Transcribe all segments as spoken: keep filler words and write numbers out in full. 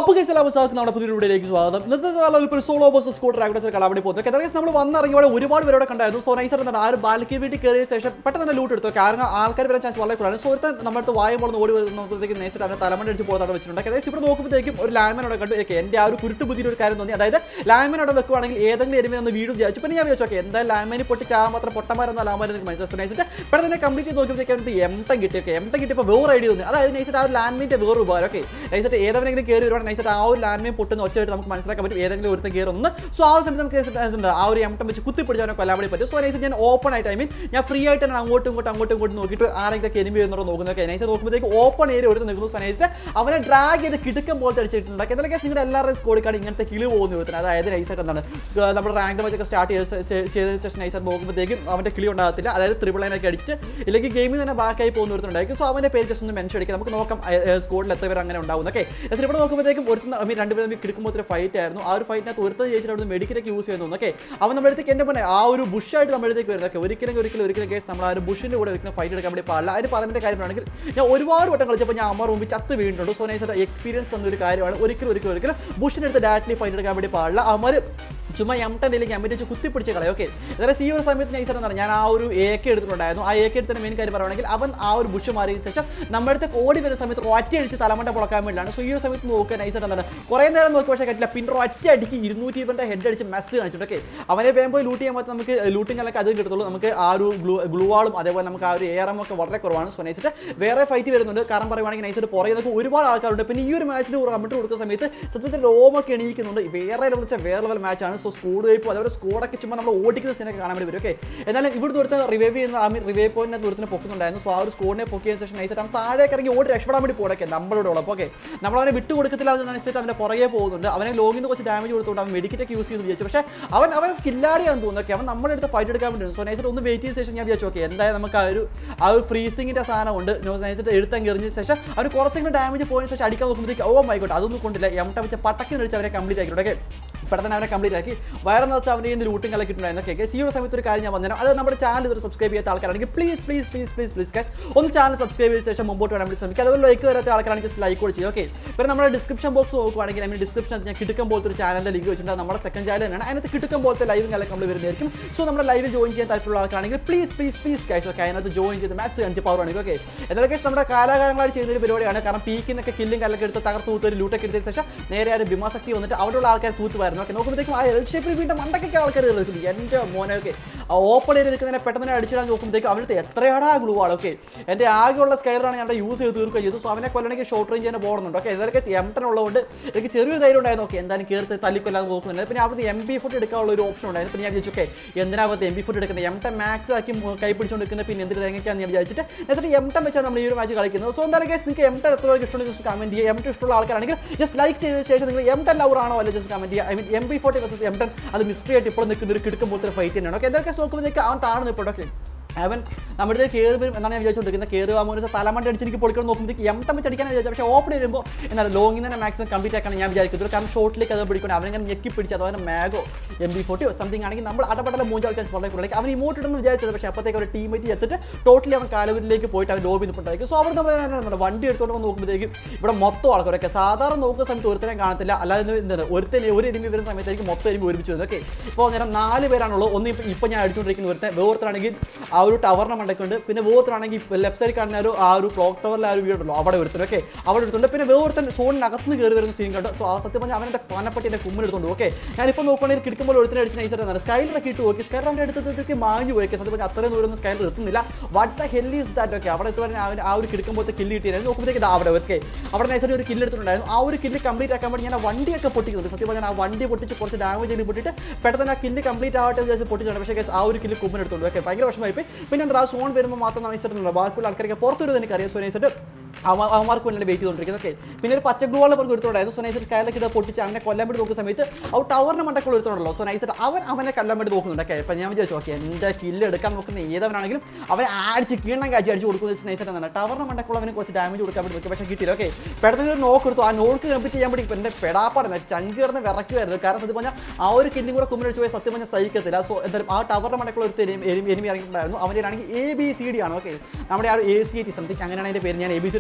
അപ്പോൾ guys എല്ലാവർക്കും നമ്മുടെ പുതിയ വീഡിയോയിലേക്ക് സ്വാഗതം. ഇന്നത്തെ ഒരു സോളോ വേഴ്സസ് സ്ക്വാഡ് റാങ്കഡ് കളി അവിടെ പോകുന്നത്. ഏകദേശം നമ്മൾ വന്നിറങ്ങിയവിടെ ഒരുപാട് പേരോടെ കണ്ടായിരുന്നു. സോ നൈസ് ആയിട്ട് ആ ഒരു ബാൽക്കി വീട്ടിൽ കയറിയ ശേഷം പെട്ടെന്ന് തന്നെ ലൂട്ട് എടുത്തു. കാരണം ആൾക്കാർ വരാൻ ചാൻസ് വളരെ കൂടുതലാണ്. സോ ഒരുത്തൻ നമ്മുടെ അടുത്ത് വായ പോകുന്ന ഓടി നോക്കുമ്പോഴത്തേക്ക് നൈസായിട്ട് അവനെ തലമണ്ട അടിച്ച് പോകുന്നതാണ് വെച്ചിട്ടുണ്ട്. ഏകദേശം ഇവിടെ നോക്കുമ്പോഴത്തേക്കും ഒരു ലാൻഡ്മാൻ അവിടെ കണ്ടു. എൻ്റെ ആ ഒരു കുരുട്ട് ബുദ്ധിയുടെ ഒരു കാര്യം തോന്നി. അതായത് ലാൻഡ്മാൻ അവിടെ വെക്കുവാണെങ്കിൽ ഏതെങ്കിലും എരുമ ഒന്ന് വീടും വിചാരിച്ചു. പിന്നെ ഞാൻ വിചാരിച്ചു ഓക്കെ എന്തായാലും ലാൻഡ്മാനി പൊട്ടി ചാകാൻ മാത്രം പൊട്ടന്മാരെന്നോ ലാൻഡ്മാൻ മനസ്സിലാക്കി നൈസിട്ട് പെട്ടെന്ന് തന്നെ കംപ്ലീറ്റ് ചെയ്ത് നോക്കുമ്പോഴത്തേക്ക് എംട്ടം കിട്ടിയൊക്കെ എംട്ടം കിട്ടിയപ്പോൾ വേറെ ഐഡിയ തോന്നി. അതായത് നൈസായിട്ട് ആ ഒരു ലാൻഡ്മീൻ്റെ വേറെ ഉപകാരം ഓക്കെ നൈസായിട്ട് ഏതെങ്കിലും കയറി വരുവാണെങ്കിൽ നൈസായിട്ട് ആ ഒരു ലാൻഡ്മീൻ പൊട്ടുന്ന ഒച്ചയായിട്ട് നമുക്ക് മനസ്സിലാക്കാൻ പറ്റും ഏതെങ്കിലും ഒരുത്തം കയറി ഒന്ന്. സോ ആ ഒരു സമയത്ത് നമുക്ക് ആ ഒരു എംട്ടം വെച്ച് കുത്തിപ്പിടിച്ചാൽ കൊല്ലാൻ വേണ്ടി പറ്റും. സോ നൈസായിട്ട് ഞാൻ ഓപ്പൺ ആയിട്ട് ഐ മീൻ ഞാൻ ഫ്രീ ആയിട്ട് തന്നെ അങ്ങോട്ടും ഇങ്ങോട്ടും അങ്ങോട്ടും ഇങ്ങോട്ടും നോക്കിയിട്ട് ആരെങ്കിലും എനിമി വരുന്നോ നോക്കുന്നതൊക്കെ നൈസായിട്ട് നോക്കുമ്പോഴത്തേക്ക് ഓപ്പൺ ഏരിയ ഒരു നിൽക്കുന്നു. നൈസായിട്ട് അവനെ ഡ്രാഗ് ചെയ്ത് കിടക്കം പോലത്തെ അടിച്ചിട്ടുണ്ട്. എന്തൊക്കെ നിങ്ങളുടെ എല്ലാവരുടെയും സ്കോഡിക്കാണ് ഇങ്ങനത്തെ കിളി പോകുന്ന വരുന്നത്. അതായത് നൈസായിട്ട് എന്താണ് നമ്മുടെ റാങ്ക് വെച്ചൊക്കെ സ്റ്റാർട്ട് ചെയ്തതിന് ശേഷം നൈസായിട്ട് നോക്കുമ്പോഴത്തേക്കും അവൻ്റെ കിളി ഉണ്ടാകത്തില്ല. അതായത് ത്രിപിൾ ലൈനൊക്കെ അടിച്ചിട്ട് ഇല്ലെങ്കിൽ ഗെയിമിൽ തന്നെ ബാക്കായി പോകുന്ന ഒരുത്തുണ്ടായിരിക്കും. സോ അവൻ്റെ പേര് ജസ്റ്റ് ഒന്ന് മെൻഷൻ അടിക്കുക. നമുക്ക് നോക്കാം സ്കോഡിൽ എത്ര പേര് അങ്ങനെ ഉണ്ടാവും. ഓക്കെ എന്നിട്ട് ഇവിടെ നോക്കുമ്പോഴത്തേക്കും ഒരുത്തുന്ന ഐ മീൻ രണ്ടുപേരും കിടക്കുമ്പോൾ ഒരു ഫൈറ്റ് ആയിരുന്നു. ആ ഒരു ഫൈറ്റിനകത്ത് ഒരുത്തം ജയിച്ചിട്ട് അവിടെ മെഡിക്കലൊക്കെ യൂസ് ചെയ്യുന്നു. ഓക്കെ അവൻ നമ്മുടെ അടുത്തേക്ക് എൻ്റെ പോലെ ആ ഒരു ബുഷായിട്ട് നമ്മുടെ അടുത്തേക്ക് വരുന്നത്. ഓക്കെ ഒരിക്കലും ഒരിക്കലും ഒരിക്കലും കേസ് നമ്മൾ ആ ഒരു ബുഷിൻ്റെ കൂടെ ഒരിക്കലും ഫൈറ്റ് എടുക്കാൻ വേണ്ടി പാടില്ല. അതിന് പറയുന്നതിൻ്റെ കാര്യമാണെങ്കിൽ ഞാൻ ഒരുപാട് വട്ടം കളിച്ചപ്പോൾ ഞാൻ അമ്മ മുമ്പ് ചത്ത് വീണിട്ടുണ്ട്. സോ നൈസായിട്ട് എക്സ്പീരിയൻസ് എന്നൊരു കാര്യമാണ്. ഒരിക്കലും ഒരിക്കലും ഒരിക്കലും ബുഷിൻ്റെ അടുത്ത് ഡയറക്റ്റ്ലി ഫൈറ്റ് എടുക്കാൻ വേണ്ടി പാടില്ല. അമ്മ ചുമ്മാ എംട്ടനിലേക്ക് എം വെച്ച് കുത്തിപ്പിടിച്ച് കളയും. ഓക്കെ അതായത് ഈ ഒരു സമയത്ത് നൈസായിട്ട് എന്താണ് ഞാൻ ആ ഒരു ഏക്കെ എടുത്തിട്ടുണ്ടായിരുന്നു. ആ ഏക്കെ എടുത്തതിന് മെയിൻ കാര്യം പറയുകയാണെങ്കിൽ അവൻ ആ ഒരു ബുഷ് മാറിയതിന് ശേഷം നമ്മുടെ അടുത്ത് ഓടി വരുന്ന സമയത്ത് ഒറ്റ അടിച്ച് തലമണ്ട പൊളക്കാൻ വേണ്ടിയാണ്. സോ ഈ ഒരു സമയത്ത് നോക്കുക നൈസായിട്ട് എന്താണ് കുറേ നേരം നോക്കി പക്ഷേ കറ്റില്ല. പിന്നെ ഒറ്റ അടിക്ക് ഇരുന്നൂറ്റി ഇരുപതിൻ്റെ ഹെഡ് അടിച്ച് മെസ്സ് കാണിച്ചിട്ട് ഓക്കെ അവനെ വേഗം പോയി ലൂട്ട് ചെയ്യാൻ പറ്റും. നമുക്ക് ലൂട്ടിങ്ങൊക്കെ അത് കിട്ടത്തുള്ളൂ. നമുക്ക് ആ ഒരു ഗ്ലൂ ഗ്ലൂവാളും അതേപോലെ നമുക്ക് ആ ഒരു എയറം ഒക്കെ വളരെ കുറവാണ്. സോ നൈസായിട്ട് വേറെ ഫൈറ്റ് വരുന്നുണ്ട്. കാരണം പറയുവാണെങ്കിൽ നൈസായിട്ട് പുറകെ നമുക്ക് ഒരുപാട് ആൾക്കാരുണ്ട്. പിന്നെ ഈ ഒരു മാച്ചിൽ കമ്മിറ്റ് കൊടുക്കുന്ന സമയത്ത് സത്യത്തിൽ ലോമൊക്കെ എണീക്കുന്നുണ്ട്. വേറെ ലെവൽ വെച്ചാൽ വേറെ ലെവൽ മാച്ചാണ്. സോ സ്കൂൾ വയ്പ്പോൾ അതേപോലെ സ്കോഡൊക്കെ ചുമ്മാ നമ്മൾ ഓടിക്കുന്ന സീനൊക്കെ കാണാൻ വേണ്ടി വരും. ഓക്കെ എന്നാലും ഇവിടെ ദൂരത്ത് റിവൈവ് ചെയ്യുന്ന ആ മീൻ റിവൈവ് പോയിന്റ് ദൂരത്തിന് പൊക്കുന്നുണ്ടായിരുന്നു. സോ ആ ഒരു സ്കോഡിനെ പൊക്കിയതിന് ശേഷം നൈസായിട്ട് അവൻ താഴേക്ക് ഇറങ്ങി ഓടി രക്ഷപ്പെടാൻ വേണ്ടി പോകണൊക്കെ നമ്മളോട് ഉള്ളപ്പോൾ ഓക്കെ നമ്മളവനെ വിട്ടു കൊടുക്കത്തില്ല. അതിനനുസരിച്ച് അവൻ്റെ പുറകെ പോകുന്നുണ്ട്. അവനെ ലോങ്ങിൽ നിന്ന് കുറച്ച് ഡാമേജ് കൊടുത്തുകൊണ്ട് അവൻ മെഡിക്കറ്റൊക്കെ യൂസ് ചെയ്ത് വിചാരിച്ചു. പക്ഷേ അവൻ അവൻ കില്ലാടിയാണെന്ന് തോന്നുന്നു. ഓക്കെ അവൻ നമ്മുടെ അടുത്ത് ഫൈറ്റ് എടുക്കാൻ വേണ്ടി. സോ നൈസായിട്ട് ഒന്ന് വെയിറ്റ് ചെയ്ത ശേഷം ഞാൻ വിചാരിച്ചു ഓക്കെ എന്തായാലും നമുക്ക് ആ ഒരു ആ ഒരു ഫ്രീസിങ്ങിൻ്റെ സാധനം ഉണ്ട്. നൈസായിട്ട് എടുത്തങ്ങ് എറിഞ്ഞ ശേഷം അവർ കുറച്ചെങ്കിലും ഡാമേജ് പോയതിന് ശേഷം അടിക്കാൻ നോക്കുമ്പോഴത്തേക്ക് ഓ മൈക്കോട്ടെ അതൊന്നും കൊണ്ടില്ല എംട്ട വെച്ച് പട്ടക്കി നടിച്ച് അവരെ കംപ്ലീറ്റ് ആക്കിയിട്ടുണ്ട്. ഓക്കെ പെട്ടെന്ന് അവരെ കംപ്ലീറ്റ് ആക്കി വയറെന്ന് വെച്ചാൽ അവൻ്റെ ഇന്ന് ലൂട്ടിങ് കളിക്കിട്ടുണ്ടായിരുന്നു. ഓക്കെ ഈ ഒരു സമയത്ത് ഒരു കാര്യം ഞാൻ പറഞ്ഞു. അത് നമ്മുടെ ചാനൽ ഇതൊരു സബ്സ്ക്രൈബ് ചെയ്യാത്ത ആൾക്കാരാണെങ്കിൽ please please please please please guys ഒന്ന് ചാനൽ സബ്സ്ക്രൈബ് ചെയ്ത ശേഷം മുമ്പോട്ട് വേണം വേണ്ടി ശ്രമിക്കുക. അതുപോലെ ലൈക്ക് വരാത്ത ആൾക്കാരാണെങ്കിൽ ജസ്റ്റ് ലൈക്ക് കൂടി ചെയ്യും. ഓക്കെ പിന്നെ നമ്മുടെ ഡിസ്ക്രിപ്ഷൻ ബോക്സ് നോക്കുവാണെങ്കിൽ ഐ മീൻ ഡിസ്ക്രിപ്ഷൻ ഞാൻ കിടക്കം പോലത്തെ ഒരു ചാനലിൻ്റെ ലിങ്ക് വെച്ചിട്ടുണ്ട്. നമ്മുടെ സെക്കൻഡ് ചാനൽ തന്നെയാണ്. അതിനകത്ത് കിടക്കം പോലത്തെ ലൈവും കാലൊക്കെ നമ്മൾ വരുന്നതായിരിക്കും. സോ നമ്മുടെ ലൈവിൽ ജോയിൻ ചെയ്യാൻ താല്പര്യമുള്ള ആൾക്കാണെങ്കിൽ please please please guys okay അതിനകത്ത് ജോയിൻ ചെയ്ത് മാച്ച് കാണിച്ച് പവർ ആണെങ്കിൽ ഓക്കെ എന്തൊക്കെ കേസ് നമ്മുടെ കാലാകാലങ്ങളായി ചെയ്യുന്ന ഒരു പരിപാടിയാണ്. കാരണം പീക്കിന്നൊക്കെ കില്ലും കല്ലൊക്കെ എടുത്ത് തകർത്ത് തൂത്ത് ഒരു ലൂട്ടൊക്കെ എടുത്തതിന് ശേഷം നേരെ ആ ഒരു ഭീമാശക്തി വന്നിട്ട് അവിടെയുള്ള ആൾക്കാർ തൂത്ത് വരുന്നു. ഓക്കെ നോക്കുമ്പോഴത്തേക്കും ആ എൽ ഷേപ്പിൽ വീണ്ടും മണ്ടക്കൊക്കെ ആൾക്കാർ കയറി എൻ്റെ മോനൊക്കെ ആ ഓപ്പൺ ഏരിയ നിൽക്കുന്നതിനെ പെട്ടെന്ന് അടിച്ചിടാൻ നോക്കുമ്പോഴത്തേക്ക് അവിടുത്തെ എത്രയാടാ ഗ്ലൂ ആണ്. ഓക്കെ എൻ്റെ ആകെയുള്ള സ്കൈറാണ് ഞാൻ യൂസ് ചെയ്ത് തീർക്കുകയും ചെയ്തു. സോ അവനെ കൊല്ലണമെങ്കിൽ ഷോർട്ട് റേഞ്ച് തന്നെ പോകുന്നുണ്ട്. ഓക്കെ ഇതൊക്കെ എംട്ടൻ ഉള്ളതുകൊണ്ട് എനിക്ക് ചെറിയൊരു ധൈര്യം ഉണ്ടായിരുന്നു. ഓക്കെ എന്തായാലും കയറി തല്ലിക്കൊല്ലാതെ നോക്കുന്നുണ്ട്. പിന്നെ അവിടുത്തെ എം ബി ഫോർട്ടി എടുക്കാനുള്ള ഒരു ഓപ്ഷൻ ഉണ്ടായിരുന്നു. പിന്നെ ഞാൻ വിചാരിച്ചു ഓക്കെ എന്തിനാകത്ത് എം ബി ഫോർട്ടി എടുക്കുന്നത് എംട്ടൻ മാക്സ് ആക്കി കൈ പിടിച്ചുകൊണ്ടിരിക്കുന്നത് പിന്നെ എന്തിന് തേങ്ങയ്ക്കാന്ന് ഞാൻ വിചാരിച്ചിട്ട് എന്നിട്ട് എംട്ടൻ വെച്ചാണ് നമ്മൾ ഈ ഒരു മാച്ച് കളിക്കുന്നത്. സോ എന്തായാലും കേസ് നിങ്ങൾക്ക് എംട്ടൻ എത്ര ഇഷ്ടമുള്ള ജസ്റ്റ് കമന്റ് ചെയ്യുക. എംട്ടൻ ഇഷ്ടമുള്ള ആൾക്കാരാണെങ്കിൽ ജസ്റ്റ് ലൈക്ക് ചെയ്ത ശേഷം നിങ്ങൾ എംട്ടൻ ലവർ ആണോ അല്ല ജസ്റ്റ് കമന്റ് ചെയ്യുക. I mean M B forty versus എംട്ടൻ അത് മിസ്റ്ററി ആയിട്ട് ഇപ്പോൾ നിൽക്കുന്ന ഒരു കിടക്കും പോലത്തെ ഫൈറ്റ് തന്നെയാണ്. ഓക്കെ എന്തൊക്കെ നോക്കുമ്പോഴത്തേക്ക് അവൻ താഴ്ന്നു നിൽപ്പുണ്ട്. ഓക്കെ അവൻ നമ്മുടെ കയറി വരും എന്നാണ് ഞാൻ വിചാരിച്ചുകൊണ്ടിരിക്കുന്നത്. കയറി ആകുമ്പോൾ തലമണ്ട അടിച്ച് എനിക്ക് പൊളിക്കണം നോക്കുമ്പോഴത്തേക്ക് എംട്ടം വെച്ച് അടിക്കാൻ വിചാരിച്ചു. പക്ഷേ ഓപ്പൺ ചെയ്യുമ്പോൾ എന്നാൽ ലോങ്ങിൽ തന്നെ മാക്സിമം കംപ്ലീറ്റ് ആക്കാൻ ഞാൻ വിചാരിക്കുന്നത്. കാരണം ഷോട്ടിലേക്ക് അത് പിടിക്കണം അവനെ ഞെക്കി പിടിച്ച് അതുപോലെ മാഗോ എം ബി ഫോർട്ടിയോ സംതിങ് ആണെങ്കിൽ നമ്മൾ അടപടല മൂഞ്ചാൽ ചാൻസ് വളരെ കൂടുതലേക്ക് അവൻ ഇമോട്ട് ഇടുന്നു വിചാരിച്ചത്. പക്ഷേ അപ്പോഴത്തേക്ക് ഒരു ടീമേറ്റ് എത്തിയിട്ട് ടോട്ടലി അവൻ കാലവരിലേക്ക് പോയിട്ട് അവൻ ലോബി നിൽപ്പുണ്ടായിരിക്കും. സോ അവിടെ നമ്മൾ വണ്ടി എടുത്തുകൊണ്ട് വന്ന് നോക്കുമ്പോഴത്തേക്കും ഇവിടെ മൊത്തം ആൾക്കാരൊക്കെ സാധാരണ നോക്കുന്ന സമയത്ത് ഒരുത്തനെ കാണത്തില്ല. അല്ലാതെ എന്താണ് ഒരുത്തനെ ഒരു എരുമി വരുന്ന സമയത്തായിരിക്കും മൊത്തം എരുമി ഒരുമിച്ച് വരുന്നത്. ഓക്കെ ഇപ്പോൾ നേരം നാല് പേരാണുള്ളൂ. ഒന്ന് ഇപ്പോൾ ഇപ്പോൾ ഞാൻ അടിച്ചുകൊണ്ടിരിക്കുന്ന ഒരുത്തൻ വേറൊരുത്തരാണെങ്കിൽ ആ ഒരു ടവറിനെ മണ്ടയ്ക്കുണ്ട്. പിന്നെ വേറൊരുത്തരാണെങ്കിൽ ലെഫ്റ്റ് സൈഡിൽ കാണുന്ന ഒരു ആ ഒരു ക്ലോക്ക് ടവറിൽ ആ ഒരു വീട് ഉണ്ടല്ലോ അവിടെ ഒരുത്തരും. ഓക്കെ അവിടെ എടുത്തുണ്ട്. പിന്നെ വേറൊരുത്തൻ സോണിനകത്ത് കയറി വരുന്ന സീൻ കണ്ട്. സോ ആ സത്യം പറഞ്ഞാൽ അവൻ്റെ പനപ്പട്ടി എൻ്റെ കുമ്മിനെടുത്തുണ്ട്. ഓക്കെ ഞാനിപ്പോൾ നോക്കുകയാണെങ്കിൽ കിടക്കുമ്പോൾ ഒരുത്തനെ അടിച്ച് നൈസായിട്ടാണ് സ്കൈലറൊക്കെ ഇട്ട് നോക്കി. സ്കൈലർ അവൻ്റെ അടുത്തേക്ക് മാഞ്ഞു പോയി. സത്യം പറഞ്ഞാൽ അത്രയും ദൂരം ഒന്നും സ്കൈലർ എത്തുന്നില്ല. What the hell is that. Okay അവിടെ എത്തി പറഞ്ഞാൽ അവൻ ആ ഒരു കിടക്കുമ്പോഴത്തെ കില്ല് കിട്ടിയായിരുന്നു. നോക്കുമ്പോഴത്തേക്ക് അവിടെ ഓക്കെ അവിടെ നൈസായിട്ട് ഒരു കില്ല് എടുത്തിട്ടുണ്ടായിരുന്നു. ആ ഒരു കില്ല് കംപ്ലീറ്റ് ആക്കാൻ വേണ്ടി ഞാൻ ആ വണ്ടിയൊക്കെ പൊട്ടിക്കുന്നുണ്ട്. സത്യം പറഞ്ഞാൽ ആ വണ്ടി പൊട്ടിച്ച് കുറച്ച് ഡാമേജ് ചെയ്ത് പൊട്ടിയിട്ട് പെട്ടെന്ന് ആ കില്ല് കംപ്ലീറ്റ് ആവട്ടെ എന്ന് വെച്ചാൽ പൊട്ടിച്ചിട്ടുണ്ട്. പക്ഷേ ആ ഒരു കില്ല് കുമ്മിനെടുത്തുണ്ട്. ഓക്കെ ഭയങ്കര വിഷമമായി പോയി. പിന്നെ എന്താ സോൺ വരുമ്പോൾ മാത്രം നയിച്ചിട്ടുണ്ടല്ലോ ബാക്കിയുള്ള ആൾക്കാരൊക്കെ പുറത്തു വരുന്നത് എനിക്കറിയാം. സോ നൈസായിട്ട് അവന്മാർക്ക് വേണ്ടി വെയിറ്റ് ചെയ്തുകൊണ്ടിരിക്കുന്നത്. ഓക്കെ പിന്നെ ഒരു പച്ച ഗ്ലൂ പുറത്ത് എടുത്തുണ്ടായിരുന്നു. സോ നൈസായിട്ട് സ്കൈലൊക്കെ ഇത് പൊട്ടിച്ച് അവനെ കൊല്ലാൻ വേണ്ടി നോക്കുന്ന സമയത്ത് ആ ടവറിന് മണ്ടക്കുള്ള എടുത്തുണ്ടല്ലോ. സോ നൈസായിട്ട് അവൻ അവനെ കൊല്ലാൻ വേണ്ടി നോക്കുന്നുണ്ട്. ഓക്കെ അപ്പം ഞാൻ വിചാരിച്ചു ഓക്കെ എൻ്റെ കില്ല് എടുക്കാൻ നോക്കുന്ന ഏതവനാണെങ്കിലും അവൻ അടിച്ച് കീഴണം കാഴ്ച അടിച്ച് കൊടുക്കുന്നത് നൈസായിട്ട് തന്നെ ടവറിന് മണ്ടക്കുള്ള അവന് കുറച്ച് ഡാമേജ് കൊടുക്കാൻ വേണ്ടി നോക്കി. പക്ഷേ കിട്ടിയില്ല. ഓക്കെ പെട്ടെന്ന് ഒരു നോക്ക് എടുത്തു. ആ നോക്ക് കംപ്ലീറ്റ് ചെയ്യാൻ വേണ്ടി എൻ്റെ പെടാപ്പാടുന്ന ചങ്ക് കിടന്ന് വിറക്കുമായിരുന്നു. കാരണം സത്യം പറഞ്ഞാൽ ആ ഒരു കില്ലും കൂടെ കുമ്മിനടിച്ച് പോയി സത്യം പറഞ്ഞാൽ സഹിക്കത്തില്ല. സോ എന്തായാലും ആ ടവറിന് മണ്ടക്കുള്ള ഒരു എരുമി എരുമി ഇറങ്ങിയിട്ടുണ്ടായിരുന്നു. അവൻ്റെ ആണെങ്കിൽ എ ബി സി ഡി ആണ്. ഓക്കെ നമ്മുടെ ആ ഒരു എ സി ടി സംതിങ് അങ്ങനെയാണ് അതിൻ്റെ പേര്. ഞാൻ എ ബി സി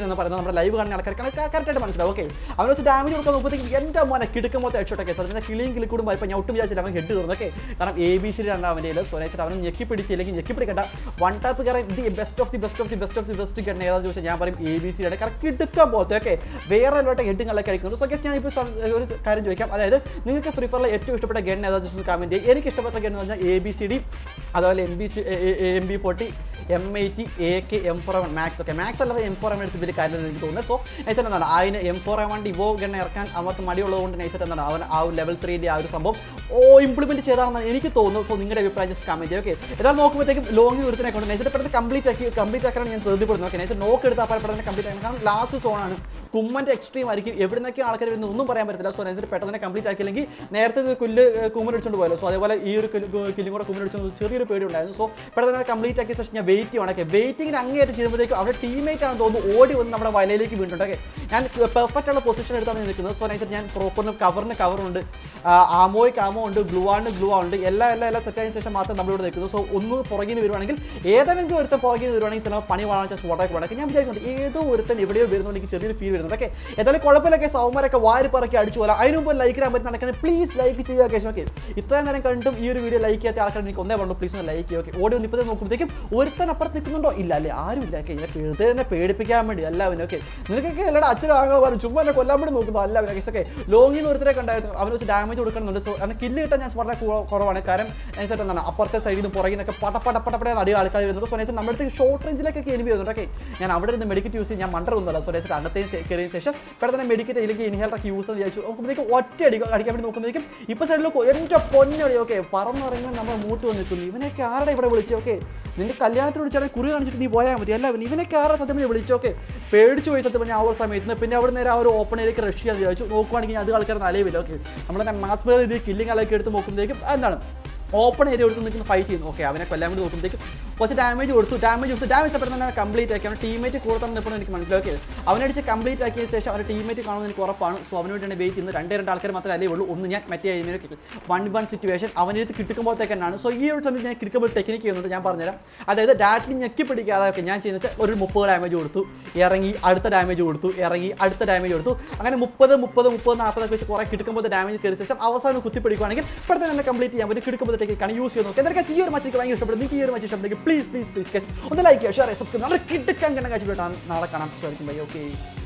എന്ന് പറയുന്നത് നമ്മുടെ ലൈവ് കാണുന്ന ആൾക്കാർക്ക് കറക്റ്റായിട്ട് മനസ്സിലാവും. ഓക്കെ, അവനെ വെച്ച് ഡാമേജ് കൊടുക്കാൻ നോക്കുമ്പോഴത്തേക്ക് എൻ്റെ മോനെ കിടക്കുമ്പോൾ ഹെഡ്ഷോട്ടൊക്കെ സാർ പിന്നെ കിളിയും കിളിക്കൂടും പോയപ്പോൾ ഞാൻ ഒട്ടും വിചാരിച്ചില്ല അവൻ ഹെഡ് തീർന്നു. ഓക്കെ, കാരണം എ ബി സി രണ്ടാം അവൻ്റെ സോനൈസർ അവനെ ഞെക്കി പിടിച്ചില്ലെങ്കിൽ ഞെക്കി പിടിക്കേണ്ട വൺ ടാപ്പ് കയറാൻ the best of the best of the best of the best gun ഏതാണെന്ന് ചോദിച്ചാൽ ഞാൻ പറയും എ ബി സിയുടെ കറക്റ്റ് കിടക്കാൻ പോലത്തെ. ഓക്കെ, വേറെ എല്ലാവരുടെ ഹെഡുകളൊക്കെ കഴിക്കുന്നു. സോ ഗസ് ഞാൻ ഇപ്പോൾ ഒരു കാര്യം ചോദിക്കാം, അതായത് നിങ്ങൾക്ക് ഫ്രീ ഫയറിലെ ഏറ്റവും ഇഷ്ടപ്പെട്ട ഗൺ ഏതാണെന്ന് ചോദിച്ചാൽ കമൻറ്റ് ചെയ്യും. എനിക്ക് ഇഷ്ടപ്പെട്ട ഗൺ എന്ന് പറഞ്ഞാൽ എ ബി സി ഡി, അതുപോലെ M B C M B forty, M eighty, A K, M four A one max. Okay, max അല്ലാതെ എം ഫോർ എവൺ എടുത്ത് വലിയ കാര്യം എനിക്ക് തോന്നുന്നത്. സോ നൈസായിട്ട് എന്താണ് അതിന് M four A one evo gun ഇറക്കാൻ അവർക്ക് മടിയുള്ളതുകൊണ്ട് നൈസായിട്ട് എന്താണ് അവൻ ആ ഒരു ലെവൽ ത്രീൻ്റെ ആ ഒരു സംഭവം ഓ ഇംപ്ലിമെൻറ്റ് ചെയ്താണെന്ന് എനിക്ക് തോന്നുന്നു. സോ നിങ്ങളുടെ അഭിപ്രായം ജസ്റ്റ് കമൻറ്റ് ചെയ്യും. ഓക്കെ, ഏതായാലും നോക്കുമ്പോഴത്തേക്കും ലോങ്ങിൽ ഒരുത്തിനെ കൊണ്ട് നൈസായിട്ട് പെട്ടെന്ന് കംപ്ലീറ്റ് ആക്കി കംപ്ലീറ്റ് ആക്കാനാണ് ഞാൻ ശ്രദ്ധപ്പെടുന്നത്. ഓക്കെ, നൈസായിട്ട് നോക്ക് എടുത്താൽ അപ്പോൾ പെട്ടെന്ന് കംപ്ലീറ്റ് ആക്കണം. കാരണം ലാസ്റ്റ് സോണാണ്, കുമ്മൻ്റെ എക്സ്ട്രീം ആയിരിക്കും, എവിടെ നിന്നൊക്കെ ആൾക്കാർ വരുന്ന ഒന്നും പറയാൻ പറ്റില്ല. സോ നൈസായിട്ട് പെട്ടെന്ന് കംപ്ലീറ്റ് ആക്കിയില്ലെങ്കിൽ നേരത്തെ കുല്ല് കുമ്മനടിച്ചുകൊണ്ട് പോയല്ലോ. സോ അതേപോലെ ഈ ഒരു കില്ലും കൂടെ കുമ്മനടിച്ചുകൊണ്ട് ചെറിയൊരു പേടി ഉണ്ടായിരുന്നു. സോ പെട്ടെന്ന് കംപ്ലീറ്റ് ആക്കിയ ശേഷം ഞാൻ വെയിറ്റ് ചെയ്യണം. ഓക്കെ, വെയിറ്റിങ്ങിന് അങ്ങേയറ്റം ചെയ്യുമ്പോഴത്തേക്കും അവരുടെ ടീമേറ്റ് ആണെന്ന് തോന്നുന്നു ഓടി വന്ന് നമ്മുടെ വലയിലേക്ക് വീണിട്ടുണ്ട്. ഓക്കെ, ഞാൻ പെർഫെക്റ്റ് ഉള്ള പൊസിഷൻ എടുത്താണ് നിൽക്കുന്നത്. സോ നൈസായിട്ട് ഞാൻ പ്രോപ്പറിന് കവറിന് കവറുണ്ട്, ആമോയ്ക്ക് ആമോ ഉണ്ട്, ഗ്ലൂ ആണ് ഗ്ലൂ ഉണ്ട്, എല്ലാം എല്ലാം എല്ലാം സെറ്റ് ആയതിനു ശേഷം മാത്രം നമ്മളിവിടെ നിൽക്കുന്നു. സോ ഒന്ന് പുറകിൽ നിന്ന് വരുവാണെങ്കിൽ ഏതെങ്കിലും ഒരുത്തൻ പുറകിൽ നിന്ന് വരുവാണെങ്കിൽ ചിലപ്പോൾ പണി വാങ്ങാൻ ചാൻസ് വോട്ടാക്കി വേണമെങ്കിൽ ഞാൻ വിചാരിക്കുന്നുണ്ട് ഏതോ ഒരുത്തൻ എവിടെയോ വരുന്നുണ്ട്, എനിക്ക് ചെറിയൊരു ഫീൽ വരുന്നുണ്ട്. ഓക്കെ, ഏതായാലും കുഴപ്പമില്ലൊക്കെ സൗമാരൊക്കെ വാരി പറക്കി അടിച്ചു പോലെ അതിന് മുമ്പ് ലൈക്ക് ചെയ്യാൻ പറ്റുന്ന നടക്കുന്നത് പ്ലീസ് ലൈക്ക് ചെയ്യുക. കേസ് ഓക്കെ, ഇത്രയും നേരം കണ്ടും ഈ ഒരു വീഡിയോ ലൈക്ക് ചെയ്യാത്ത ആൾക്കാർ എനിക്ക് ഒന്നേ പറഞ്ഞു പ്ലീസ് ഒന്ന് ലൈക്ക് ചെയ്യുക. ഓക്കെ, ഓടി വന്ന് ഇപ്പോഴത്തെ നോക്കുമ്പോഴത്തേക്കും ഒരുത്തൻ അപ്പുറത്ത് നിൽക്കുന്നുണ്ടോ ഇല്ല അല്ലേ, ആരും ഇല്ല. ഓക്കെ, ഇങ്ങനെ വെറുതെ തന്നെ പേടിപ്പിക്കാൻ വേണ്ടി എല്ലാവരും. ഓക്കെ, നിനക്കൊക്കെ എല്ലാവരും അച്ഛനും ആകാൻ പറഞ്ഞു ചുമ്മാ എന്നെ കൊല്ലാൻ വേണ്ടി നോക്കുന്നു എല്ലാവരും. കേസ് ഓക്കെ, ലോങ്ങിൽ നിന്ന് ഒരുത്തരെ കണ്ടായിരുന്നു, അവന് വെച്ച് ഡാമേജ് കൊടുക്കണമെന്നുണ്ട്. സോ അവന് കില്ല് കിട്ടാൻ ഞാൻ വളരെ കുറവാണ്. കാരണം നൈസായിട്ട് എന്താണ് അപ്പുറത്തെ സൈഡിൽ നിന്ന് പുറകിൽ നിന്നൊക്കെ പട പട പടപട അടി ആൾക്കാർ വരുന്നുണ്ട്. സോ നൈസായിട്ട് നമ്മുടെ അടുത്ത് ഷോർട്ട് റേഞ്ചിലേക്കൊക്കെ എനിമി വരുന്നുണ്ട്. ഓക്കെ, ഞാൻ അവിടെ നിന്ന് മെഡിക്കറ്റ് യൂസ് ചെയ്ത് ഞാൻ മണ്ടർ ഒന്നുമല്ല. സോ നൈസായിട്ട് അകത്തേക്ക് കയറിയതിന് ശേഷം പെട്ടെന്ന് മെഡിക്കറ്റ് ഇതിലേക്ക് ഇൻഹേലറൊക്കെ യൂസ് എന്ന് വിചാരിച്ചു. നോക്കുമ്പോഴത്തേക്കും ഒറ്റ അടി അടിക്കാൻ വേണ്ടി നോക്കുമ്പോഴേക്കും ഇപ്പോൾ സൈഡിൽ എൻ്റെ പൊന്നടി. ഓക്കെ, പറന്നിറങ്ങി നമ്മൾ മൂട്ട് വന്നിട്ടുണ്ട്. ഇവനൊക്കെ ആരുടെ ഇവിടെ വിളിച്ചു? ഓക്കെ, നിന്റെ കല്യാണത്തിൽ വിളിച്ചാൽ കുറി കാണിച്ചിട്ട് നീ പോയാൽ മതി. അല്ല ഇവനൊക്കെ ആരുടെ സത്യം വിളിച്ചു? ഓക്കെ, പേടിച്ചു പോയി സത്യം പറഞ്ഞാൽ ആ ഒരു സമയത്ത്. പിന്നെ അവിടെ നേരെ ആ ഒരു ഓപ്പണിലേക്ക് റഷ് ചെയ്യാൻ വിചാരിച്ചു. നോക്കുവാണെങ്കിൽ അത് ആൾക്കാർ നിലവില്ല. ഓക്കെ, നമ്മളെ മാസ്മേർ ഇത് കില്ലിങ് ആളൊക്കെ എടുത്ത് നോക്കുമ്പോഴത്തേക്കും എന്താണ് ഓപ്പൺ ഏരിയ എടുത്ത് നിൽക്കുന്ന ഫൈറ്റ് ചെയ്യുന്നു. ഓക്കെ, അവനെ കൊല്ലാൻ വേണ്ടി നോക്കുമ്പോഴത്തേക്കും കുറച്ച് ഡാമേജ് കൊടുത്തു. ഡാമേജ് കൊടുത്തു ഡാമേജ് പെട്ടെന്ന് തന്നെ കംപ്ലീറ്റ് ആക്കി അവൻ ടീമേറ്റ് കൊടുത്താൽ നിൽക്കണം എനിക്ക് മനസ്സിലാക്കി. അവനടിച്ച് കംപ്ലീറ്റ് ആക്കിയ ശേഷം അവൻ്റെ ടീമേറ്റ് കാണുന്നത് എനിക്ക് ഉറപ്പാണ്. സോ അവന് വേണ്ടിയാണ് വെയിറ്റ് ചെയ്യുന്നത്. രണ്ടേ രണ്ട് ആൾക്കാർ മാത്രമേ അല്ലേ ഉള്ളൂ. ഒന്ന് ഞാൻ മറ്റേ വൺ വൺ സിറ്റുവേഷൻ അവൻ്റെ അടുത്ത് കിട്ടുമ്പോഴത്തേക്കാണ്. സോ ഈ ഒരു സമയത്ത് ഞാൻ കിട്ടുമ്പോൾ ടെക്നിക്ക് ചെയ്യുന്നുണ്ട്, ഞാൻ പറഞ്ഞുതരാം. അതായത് ഡാറ്റിൽ ഞെക്കി പിടിക്കാതെ ഒക്കെ ഞാൻ ചെയ്യുന്നത് ഒരു മുപ്പത് ഡാമേജ് കൊടുത്തു, ഇറങ്ങി അടുത്ത ഡാമേജ് കൊടുത്തു, ഇറങ്ങി അടുത്ത ഡാമേജ് കൊടുത്തു. അങ്ങനെ മുപ്പത് മുപ്പത് മുപ്പത് നാൽപ്പതൊക്കെ വെച്ച് കുറേ കിട്ടുമ്പോൾ ഡാമേജ് കയറിയ ശേഷം അവസാനം കുത്തിപ്പിടിക്കുകയാണെങ്കിൽ പെട്ടെന്ന് തന്നെ കംപ്ലീറ്റ് ചെയ്യാൻ പറ്റും. കിട്ടുമ്പോൾ ടെക്നിക്കാണ് യൂസ് ചെയ്യുന്നത്. എന്തൊക്കെ ഈ ഒരു മച്ച് എനിക്ക് ഭയങ്കര ഇഷ്ടപ്പെടും. നിങ്ങൾക്ക് ഈ ഒരു മച്ച് ഇഷ്ടപ്പെടുന്നെങ്കിൽ പ്ലീസ് പ്ലീസ് പ്ലീസ് ഒന്ന് ലൈക്ക് ചെയ്യുക, ഷെയർ ചെയ്യുക, സബ്സ്ക്രൈബ്. നമ്മുടെ കിടക്കാൻ കണ്ട കാഴ്ച നാളെ കാണാം. ഓക്കെ.